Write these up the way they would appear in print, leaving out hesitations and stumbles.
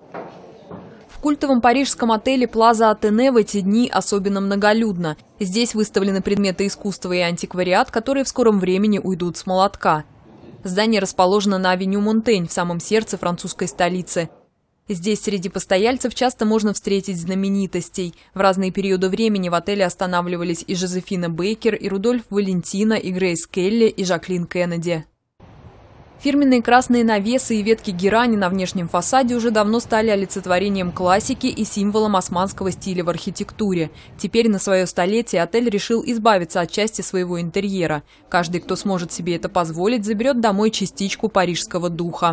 В культовом парижском отеле «Плаза Атене» в эти дни особенно многолюдно. Здесь выставлены предметы искусства и антиквариат, которые в скором времени уйдут с молотка. Здание расположено на авеню Монтень, в самом сердце французской столицы. Здесь среди постояльцев часто можно встретить знаменитостей. В разные периоды времени в отеле останавливались и Жозефина Бейкер, и Рудольф Валентино, и Грейс Келли, и Жаклин Кеннеди. Фирменные красные навесы и ветки герани на внешнем фасаде уже давно стали олицетворением классики и символом османского стиля в архитектуре. Теперь на свое столетие отель решил избавиться от части своего интерьера. Каждый, кто сможет себе это позволить, заберет домой частичку парижского духа.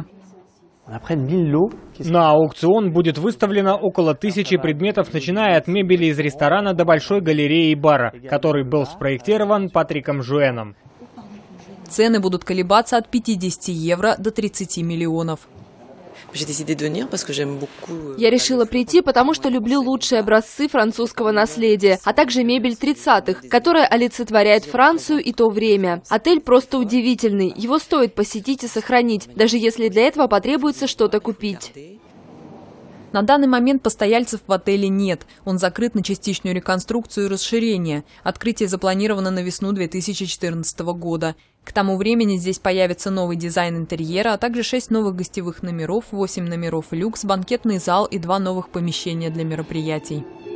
На аукцион будет выставлено около 1000 предметов, начиная от мебели из ресторана до большой галереи и бара, который был спроектирован Патриком Жуэном. Цены будут колебаться от 50 евро до 30 миллионов. Я решила прийти, потому что люблю лучшие образцы французского наследия, а также мебель 30-х, которая олицетворяет Францию и то время. Отель просто удивительный, его стоит посетить и сохранить, даже если для этого потребуется что-то купить. На данный момент постояльцев в отеле нет. Он закрыт на частичную реконструкцию и расширение. Открытие запланировано на весну 2014 года. К тому времени здесь появится новый дизайн интерьера, а также 6 новых гостевых номеров, 8 номеров люкс, банкетный зал и 2 новых помещения для мероприятий.